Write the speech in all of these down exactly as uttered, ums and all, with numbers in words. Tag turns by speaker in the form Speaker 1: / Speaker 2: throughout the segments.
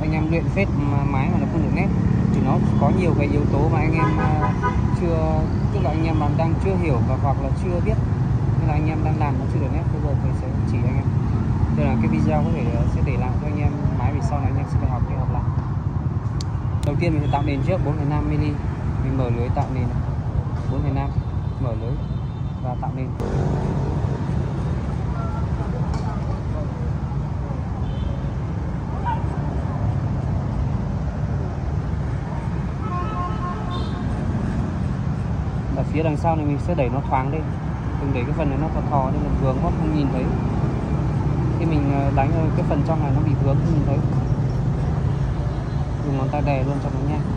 Speaker 1: anh em luyện phết máy mà nó không được nét thì nó có nhiều cái yếu tố mà anh em chưa, tức là anh em đang đang chưa hiểu và hoặc là chưa biết, nên là anh em đang làm nó chưa được nét. Bây giờ thầy sẽ chỉ anh em. Đây là cái video có thể sẽ để lại cho anh em máy về sau này anh em sẽ phải học đi học lại. Đầu tiên mình sẽ tạo nền trước bốn phẩy năm mi-li, mình mở lưới tạo nền bốn phẩy năm, mở lưới và tạo nền. Ở phía đằng sau này mình sẽ đẩy nó thoáng lên, đừng để cái phần này nó thò thò nên là vướng hót không nhìn thấy. Khi mình đánh cái phần trong này nó bị vướng không nhìn thấy, dùng ngón tay đè luôn cho nó nhanh.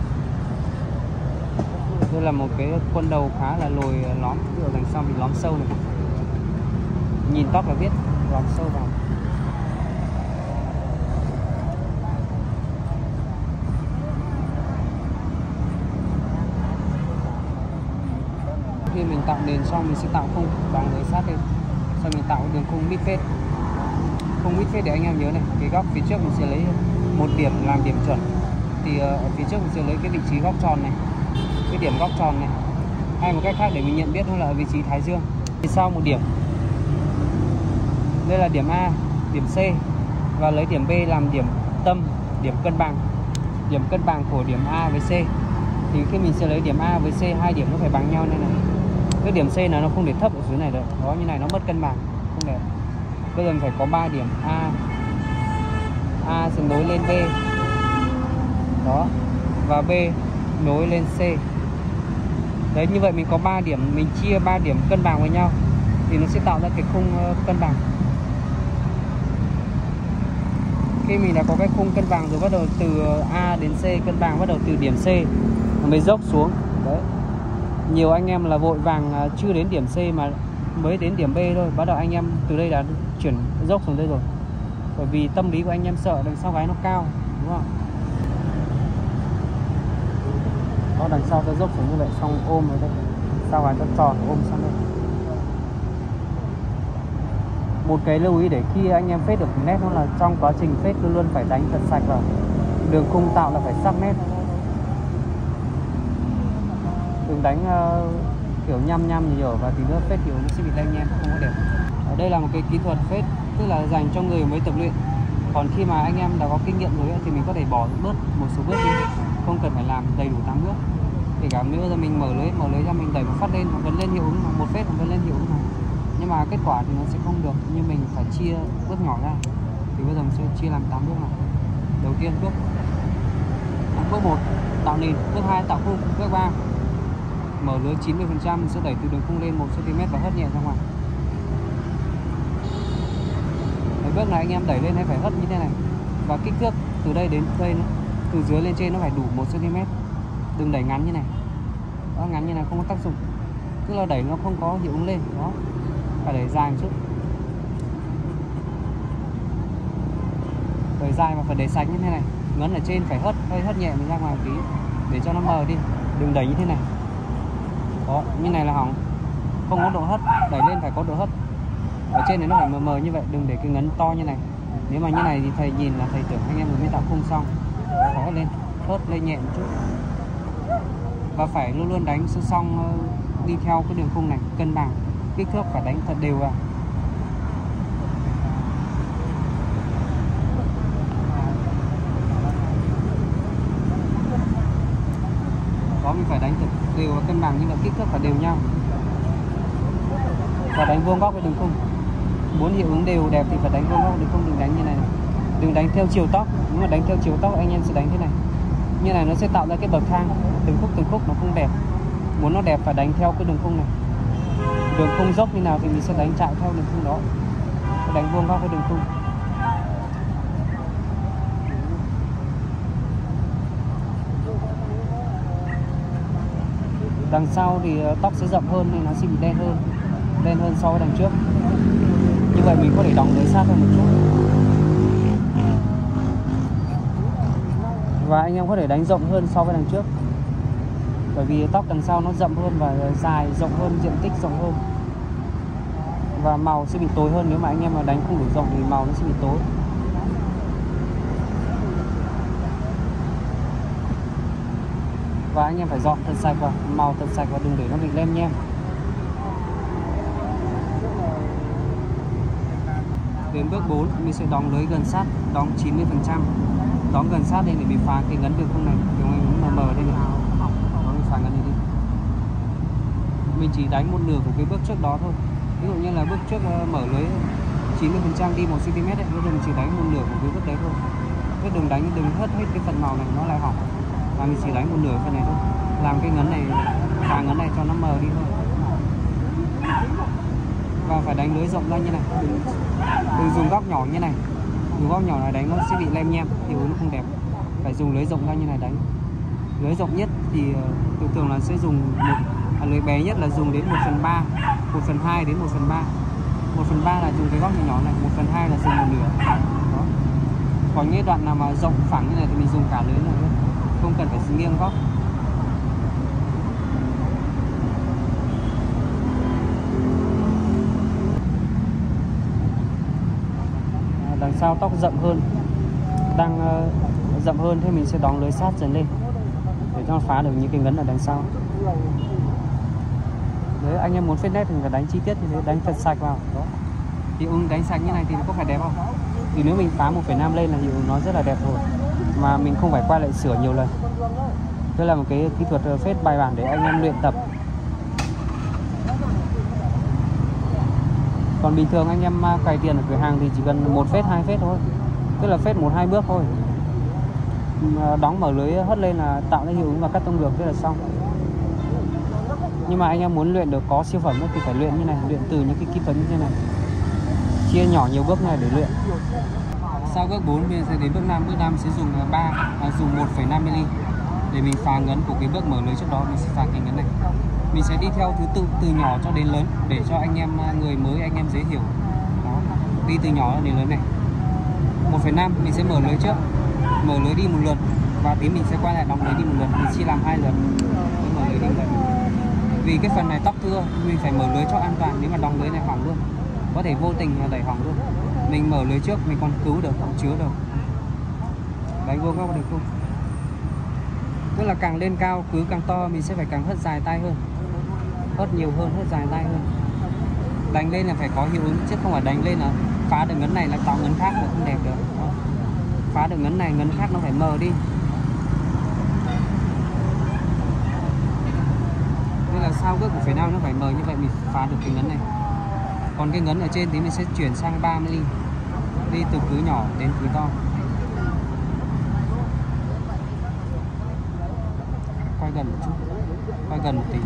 Speaker 1: Đây là một cái quân đầu khá là lồi lõm, ở đằng sau bị lõm sâu này, nhìn tóc là biết lõm sâu vào. Khi mình tạo nền xong mình sẽ tạo khung bằng lưới sát lên, sau mình tạo đường khung mid fade. Khung mid fade để anh em nhớ này, cái góc phía trước mình sẽ lấy một điểm làm điểm chuẩn, thì ở phía trước mình sẽ lấy cái vị trí góc tròn này, cái điểm góc tròn này, hay một cách khác để mình nhận biết nó là ở vị trí thái dương. Thì sau một điểm, đây là điểm A, điểm C, và lấy điểm B làm điểm tâm, điểm cân bằng, điểm cân bằng của điểm A với C. Thì khi mình sẽ lấy điểm A với C, hai điểm nó phải bằng nhau nên này. Cái điểm C là nó không để thấp ở dưới này được, đó, như này nó mất cân bằng, không để. Bây giờ mình phải có ba điểm A, A sẽ nối lên B, đó, và B nối lên C. Đấy, như vậy mình có ba điểm, mình chia ba điểm cân bằng với nhau thì nó sẽ tạo ra cái khung cân bằng. Khi mình đã có cái khung cân bằng rồi, bắt đầu từ A đến C cân bằng, bắt đầu từ điểm C mới dốc xuống. Đấy, nhiều anh em là vội vàng chưa đến điểm C mà mới đến điểm B thôi, bắt đầu anh em từ đây đã chuyển dốc xuống đây rồi, bởi vì tâm lý của anh em sợ đằng sau gáy nó cao, đúng không? Đó, đằng sau sẽ dốc xuống như vậy, xong ôm ở đây, sau gáy nó tròn ôm sang đây. Một cái lưu ý để khi anh em phết được nét nó là trong quá trình phết luôn luôn phải đánh thật sạch vào, đường khung tạo là phải sắc nét, đừng đánh uh, kiểu nhăm nhăm nhiều và tí nữa phết kiểu nó sẽ bị lem nhem, không có đẹp. Ở đây là một cái kỹ thuật phết tức là dành cho người mới tập luyện, còn khi mà anh em đã có kinh nghiệm rồi ấy, thì mình có thể bỏ bớt một số bước đi, không cần phải làm đầy đủ tám bước. Kể cả nếu giờ mình mở lưới mở lưới ra mình đẩy một phát lên nó vẫn lên hiệu ứng, mà một phết nó vẫn lên hiệu ứng này, nhưng mà kết quả thì nó sẽ không được, như mình phải chia bước nhỏ ra. Thì bây giờ mình sẽ chia làm tám bước này. Đầu tiên bước bước một tạo nền, bước hai tạo khung, bước ba mở lưới chín mươi phần trăm, sẽ đẩy từ đường khung lên một xăng ti mét và hất nhẹ ra ngoài. Cái bước này anh em đẩy lên hay phải hất như thế này, và kích thước từ đây đến đây nữa, từ dưới lên trên nó phải đủ một xăng ti mét, đừng đẩy ngắn như này. Đó, ngắn như này không có tác dụng, tức là đẩy nó không có hiệu ứng lên. Đó, phải đẩy dài một chút, đẩy dài mà phải đẩy sạch như thế này. Ngấn ở trên phải hất, hơi hất nhẹ mình ra ngoài một tí để cho nó mờ đi, đừng đẩy như thế này. Đó, như này là hỏng, không có độ hất, đẩy lên phải có độ hất. Ở trên này nó phải mờ mờ như vậy, đừng để cái ngấn to như này. Nếu mà như này thì thầy nhìn là thầy tưởng anh em vừa mới tạo khung xong, có lên, hất lên nhẹ một chút. Và phải luôn luôn đánh song song đi theo cái đường khung này, cân bằng, kích thước phải đánh thật đều vào. Đó, mình phải đánh thật đều và cân bằng, nhưng mà kích thước phải đều nhau. Và đánh vuông góc với đường khung. Muốn hiệu ứng đều đẹp thì phải đánh vuông góc với đường khung, đừng đánh như này, này. Đừng đánh theo chiều tóc. Nếu mà đánh theo chiều tóc anh em sẽ đánh thế này. Như này nó sẽ tạo ra cái bậc thang, từng khúc từng khúc nó không đẹp. Muốn nó đẹp phải đánh theo cái đường khung này. Đường khung dốc như nào thì mình sẽ đánh chạy theo đường khung đó, đánh vuông góc với đường khung. Đằng sau thì tóc sẽ rộng hơn nên nó sẽ bị đen hơn, đen hơn so với đằng trước. Như vậy mình có thể đóng lưới sát hơn một chút. Và anh em có thể đánh rộng hơn so với đằng trước, bởi vì tóc đằng sau nó rộng hơn và dài rộng hơn, diện tích rộng hơn, và màu sẽ bị tối hơn. Nếu mà anh em mà đánh không đủ rộng thì màu nó sẽ bị tối. và anh em phải dọn thật sạch vào, màu thật sạch và đừng để nó bị lem nhem. Đến bước bốn mình sẽ đóng lưới gần sát, đóng chín mươi phần trăm, đóng gần sát đây để mình phá cái ngấn đường không này, kiểu mình mờ mờ đây này, đó mình phá ngấn này đi. Mình chỉ đánh một nửa của cái bước trước đó thôi. Ví dụ như là bước trước mở lưới chín mươi phần trăm đi một xăng ti mét ấy, bây giờ mình chỉ đánh một nửa của cái bước đấy thôi. Chứ đừng đánh, đừng hất hết cái phần màu này, nó lại hỏng. Và mình chỉ đánh một nửa phần này thôi, làm cái ngấn này, phá ngấn này cho nó mờ đi thôi. Và phải đánh lưới rộng ra như này, đừng, đừng dùng góc nhỏ như này. Dùng góc nhỏ này đánh nó sẽ bị lem nhem, hiệu ứng nó không đẹp. Phải dùng lưới rộng ra như này đánh. Lưới rộng nhất thì thường thường là sẽ dùng một, à, lưới bé nhất là dùng đến một phần ba, một phần hai đến một phần ba. một phần ba là dùng cái góc nhỏ nhỏ này, một phần hai là dùng một nửa. Đó. Còn những đoạn nào mà rộng phẳng như này thì mình dùng cả lưới này luôn, không cần phải nghiêng góc. Đằng sau tóc rậm hơn, đang uh, rậm hơn, thế mình sẽ đóng lưới sát dần lên để cho nó phá được những cái ngấn ở đằng sau. Đấy, anh em muốn phết nét thì phải đánh chi tiết như thế, đánh thật sạch vào. Đó. Thì ứng đánh sạch như này thì nó có phải đẹp không? Thì nếu mình phá một phẩy năm lên là hiệu nó rất là đẹp rồi, mà mình không phải quay lại sửa nhiều lần. Đây là một cái kỹ thuật phết bài bản để anh em luyện tập. Còn bình thường anh em cày tiền ở cửa hàng thì chỉ cần một phết, hai phết thôi, tức là phết một hai bước thôi, đóng mở lưới hất lên là tạo ra hiệu ứng và cắt tông được, thế là xong. Nhưng mà anh em muốn luyện được có siêu phẩm thì phải luyện như này, luyện từ những cái kỹ thuật như thế này, chia nhỏ nhiều bước này để luyện. Sau bước bốn mình sẽ đến bước năm. Bước năm sẽ dùng ba, à, dùng một phẩy năm mi-li để mình phá ngấn của cái bước mở lưới trước đó. Mình sẽ phá cái ngấn này. Mình sẽ đi theo thứ tự từ nhỏ cho đến lớn để cho anh em người mới anh em dễ hiểu. Đó. Đi từ nhỏ đến lớn này. một phẩy năm mình sẽ mở lưới trước, mở lưới đi một lượt và tí mình sẽ quay lại đóng lưới đi một lượt. Mình chia làm hai lượt, mở lưới đi một lượt. Vì cái phần này tóc thưa mình phải mở lưới cho an toàn, nếu mà đóng lưới này hỏng luôn, có thể vô tình đẩy hỏng luôn. Mình mở lưới trước mình còn cứu được, còn chứa được. Đánh vô góc được không? Tức là càng lên cao cứ càng to mình sẽ phải càng hất dài tay hơn, hất nhiều hơn, hất dài tay hơn. Đánh lên là phải có hiệu ứng chứ không phải đánh lên là phá được ngấn này là tạo ngấn khác là không đẹp được. Đó. Phá được ngấn này, ngấn khác nó phải mờ đi. Nên là sau bước của phẩy năm nó phải mờ như vậy mình phá được cái ngấn này. Còn cái ngấn ở trên thì mình sẽ chuyển sang ba mi-li, đi từ cứ nhỏ đến cứ to. Quay gần một chút, quay gần một tí.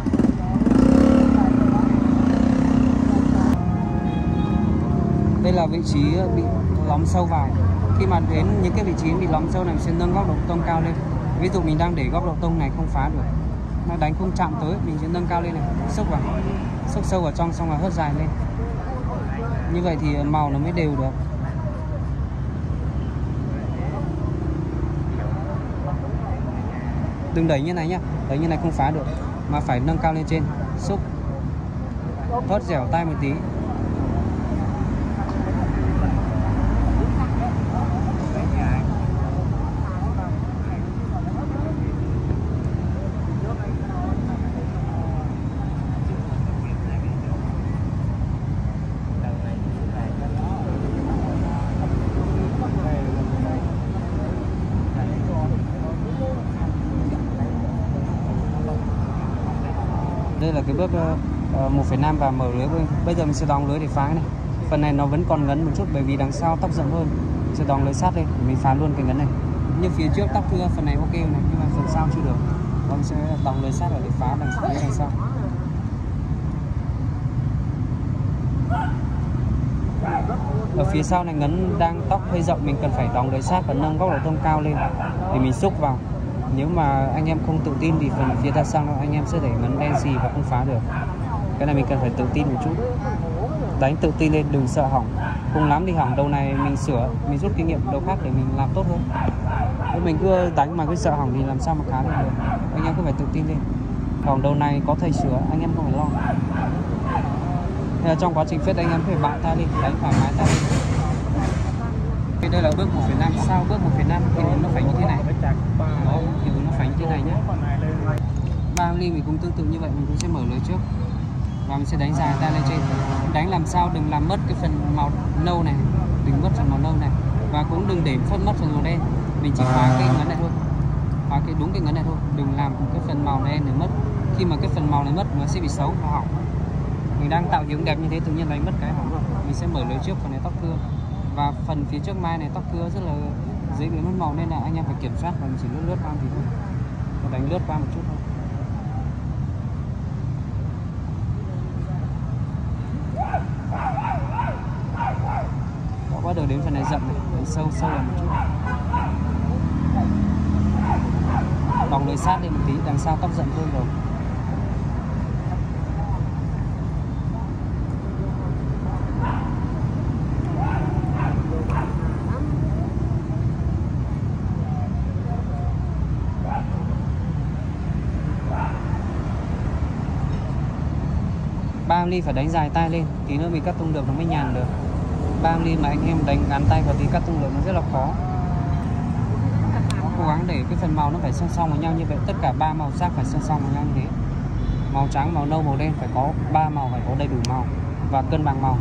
Speaker 1: Đây là vị trí bị lõm sâu vào. Khi mà đến những cái vị trí bị lõm sâu này mình sẽ nâng góc độ tông cao lên. Ví dụ mình đang để góc độ tông này không phá được, nó đánh không chạm tới, mình sẽ nâng cao lên này, xốc vào, xốc sâu vào trong xong rồi hất dài lên. Như vậy thì màu nó mới đều được. Đừng đẩy như này nhá, đẩy như này không phá được, mà phải nâng cao lên trên, xúc, hất dẻo tay một tí. Đây là cái bước uh, một phẩy năm và mở lưới. Bây giờ mình sẽ đóng lưới để phá cái này. Phần này nó vẫn còn ngấn một chút bởi vì đằng sau tóc rộng hơn. Mình sẽ đóng lưới sát lên để mình phá luôn cái ngấn này. Nhưng phía trước tóc thưa phần này ok này, nhưng mà phần sau chưa được. Và mình sẽ đóng lưới sát để phá đằng sau, đằng sau. Ở phía sau này ngấn đang tóc hơi rộng, mình cần phải đóng lưới sát và nâng góc độ tông cao lên để mình xúc vào. Nếu mà anh em không tự tin thì phần phía ta sau anh em sẽ để ngấn đen xì và không phá được. Cái này mình cần phải tự tin một chút. Đánh tự tin lên, đừng sợ hỏng. Cùng lắm thì hỏng đầu này mình sửa, mình rút kinh nghiệm đầu khác để mình làm tốt hơn. Nếu mình cứ đánh mà cứ sợ hỏng thì làm sao mà khá được. Anh em cứ phải tự tin lên. Còn đầu này có thầy sửa, anh em không phải lo. Nên là trong quá trình phết anh em phải bạo tay lên, đánh thoải mái tay lên. Đây là bước một phẩy năm, sau bước một phẩy năm thì nó phải như thế này. Đó, thì nó phải như thế này nhé. cũng tương tự như vậy, mình cũng sẽ mở lưới trước và mình sẽ đánh dài tay lên trên, đánh làm sao đừng làm mất cái phần màu nâu này, đừng mất phần màu nâu này, và cũng đừng để phân mất phần màu đen. Mình chỉ khóa cái ngấn này thôi, khóa cái đúng cái ngấn này thôi, đừng làm cái phần màu đen để mất. Khi mà cái phần màu này mất nó sẽ bị xấu và hỏng. Mình đang tạo hiệu đẹp như thế tự nhiên đánh mất cái hỏng rồi. Mình sẽ mở lưới trước phần này tóc cưa, và phần phía trước mai này tóc cưa rất là dễ bị mất màu, nên là anh em phải kiểm soát và mình chỉ lướt lướt qua thì thôi, đánh lướt qua một chút thôi. Bắt đầu đến phần này rậm này, đánh sâu sâu là một chút, vòng lưới sát lên một tí, đằng sau tóc rậm hơn rồi. ba ly phải đánh dài tay lên, tí nữa mình cắt tung được nó mới nhàn được. ba ly mà anh em đánh ngắn tay vào tí cắt tung được nó rất là khó. Cố gắng để cái phần màu nó phải song song với nhau như vậy, tất cả ba màu sắc phải song song với nhau như thế. Màu trắng, màu nâu, màu đen phải có ba màu, phải có đầy đủ màu và cân bằng màu.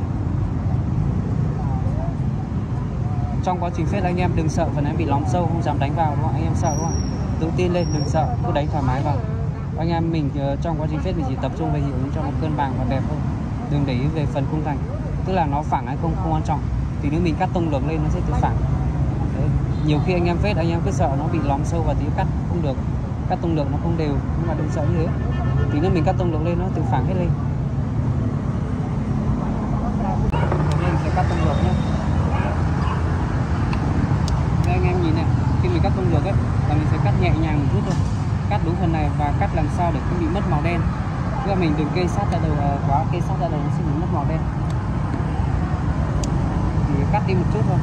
Speaker 1: Trong quá trình phết anh em đừng sợ phần này bị lóng sâu, không dám đánh vào đúng không? Anh em sợ đúng không? Tự tin lên, đừng sợ, cứ đánh thoải mái vào. Anh em mình trong quá trình phết mình chỉ tập trung về hiệu ứng cho nó cân bằng và đẹp hơn, đừng để ý về phần khung thành, tức là nó phẳng hay không không quan trọng, thì nếu mình cắt tung lược lên nó sẽ tự phẳng. Đấy. Nhiều khi anh em phết anh em cứ sợ nó bị lóm sâu và tí cắt không được, cắt tung lược nó không đều, nhưng mà đừng sợ như thế, thì nếu mình cắt tung lược lên nó tự phẳng hết lên. Nên mình sẽ cắt tung lược nhé. Đây anh em nhìn này, khi mình cắt tung lược ấy là mình sẽ cắt nhẹ nhàng một chút thôi, cắt đúng phần này và cắt làm sao để không bị mất màu đen. Tức là mình đừng kê sát ra đầu quá, kê sát ra đầu nó sẽ bị mất màu đen. Thì cắt đi một chút thôi.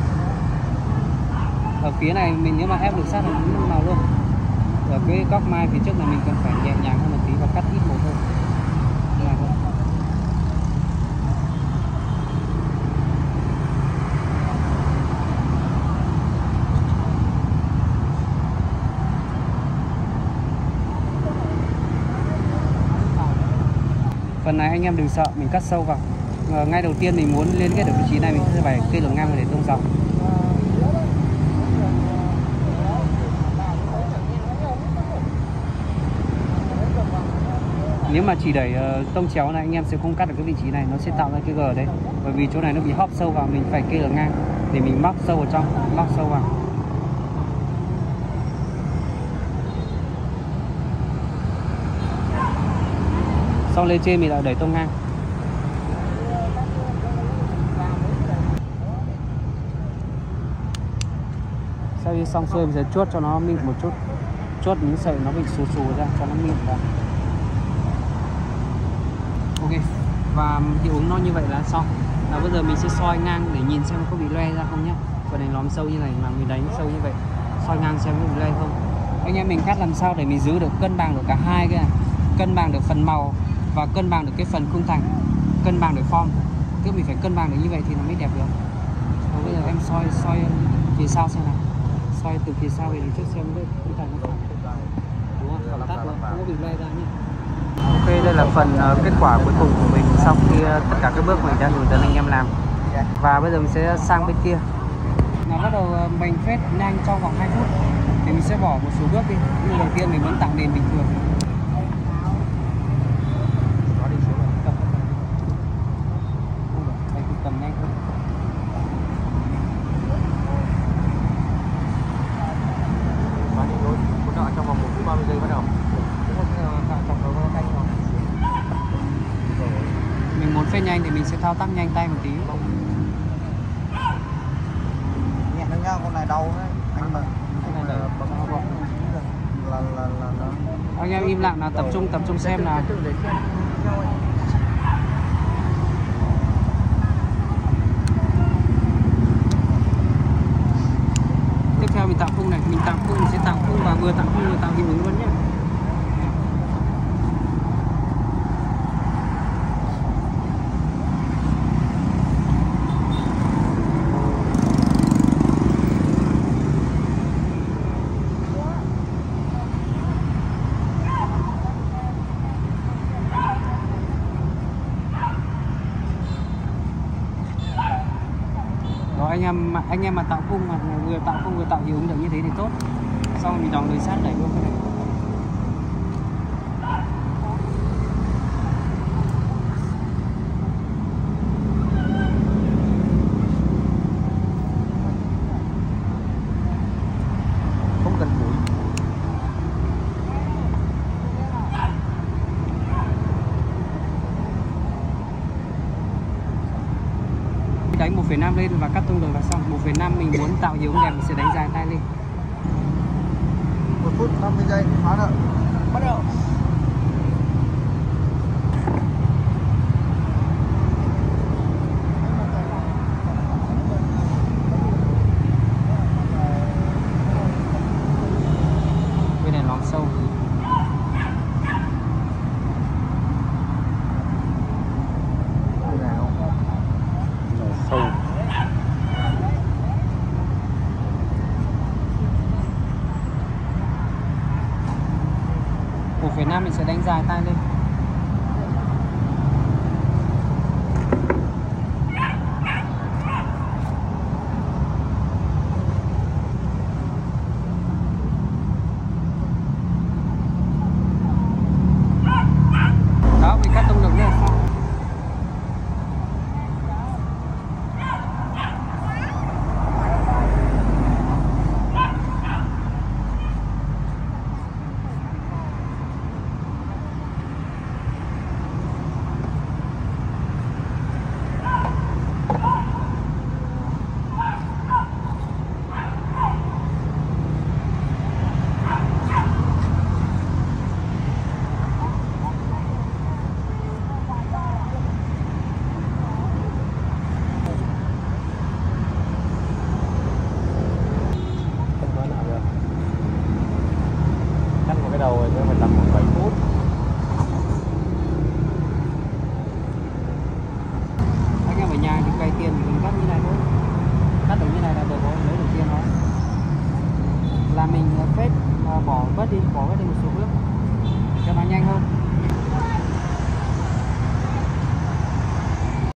Speaker 1: Ở phía này mình nếu mà ép được sát là mất màu luôn. Ở cái góc mai phía trước này mình cần phải nhẹ nhàng hơn một tí và cắt ít một thôi. Như này thôi. Phần này anh em đừng sợ, mình cắt sâu vào. À, ngay đầu tiên mình muốn liên kết được vị trí này mình sẽ phải cây lồng ngang để thông dòng. Nếu mà chỉ đẩy uh, tông chéo này anh em sẽ không cắt được cái vị trí này, nó sẽ tạo ra cái G đấy. Bởi vì chỗ này nó bị hóp sâu vào, mình phải cây lồng ngang để mình móc sâu vào trong, móc sâu vào. Xong lên trên mình lại đẩy tông ngang. Sau khi xong xuôi mình sẽ chuốt cho nó mịn một chút, chuốt những sợi nó bị xù xù ra cho nó mịn ra. Ok, và hiệu ứng nó như vậy là xong. Và bây giờ mình sẽ soi ngang để nhìn xem có bị loe ra không nhé. Phần này lõm sâu như này mà mình đánh sâu như vậy, soi ngang xem có bị loe không. Anh em mình cắt làm sao để mình giữ được cân bằng được cả hai cái này, cân bằng được phần màu và cân bằng được cái phần khung thành, cân bằng được form. Cứ mình phải cân bằng được như vậy thì nó mới đẹp được. Và bây giờ em soi soi phía sau xem nào, soi từ phía sau về phía trước xem cái khung thành nó phẳng, đúng không? Phẳng tắt luôn, không có bị loe ra nhé. Ok, đây là phần uh, kết quả cuối cùng của mình sau khi uh, tất cả các bước mình đã hướng dẫn anh em làm. Và bây giờ mình sẽ sang bên kia. Là bắt đầu uh, mình phết nhanh trong vòng hai phút thì mình sẽ bỏ một số bước đi. Nhưng đầu tiên mình vẫn tạo nền bình thường. Cầm nhanh thôi. Trong vòng một phút ba mươi giây bắt đầu. Mình muốn phết nhanh thì mình sẽ thao tác nhanh tay một tí.
Speaker 2: Nhẹ thôi nha, con này đau đấy. Anh mà
Speaker 1: cái này đẩy bấm vào.
Speaker 2: Là là là là.
Speaker 1: Anh em im lặng nào, tập trung tập trung xem nào. Tiếp theo mình tạo khung này, mình tạo khung mình sẽ tạo khung và vừa tạo khung vừa tạo hiệu ứng luôn nhé. anh em mà anh em mà tạo khung mà vừa tạo khung vừa tạo hiệu ứng được như thế thì tốt. Xong rồi mình đóng lưới sát đẩy luôn cái này.
Speaker 2: Không cần mũi.
Speaker 1: Đánh một phẩy năm lên và cắt tung đường là xong. một phẩy năm mình muốn tạo hiệu ứng đẹp mình sẽ đánh dài tay lên.
Speaker 2: một phút năm mươi giây phá nợ. Bắt đầu.
Speaker 1: Bên này lóm sâu.
Speaker 2: Đây này không?
Speaker 3: Sâu.
Speaker 1: một phẩy năm mình sẽ đánh dài tay lên. Đó, mình cắt tung đường này xong.
Speaker 3: Không nói nào được. Cắt một cái đầu rồi sẽ phải tầm khoảng bảy phút.
Speaker 1: Anh em ở nhà thì cày tiền thì mình cắt như này thôi. Cắt được như này là được rồi, lấy được tiền thôi. Là mình phết bỏ bớt đi, bỏ bớt đi một số bước cho nó nhanh hơn.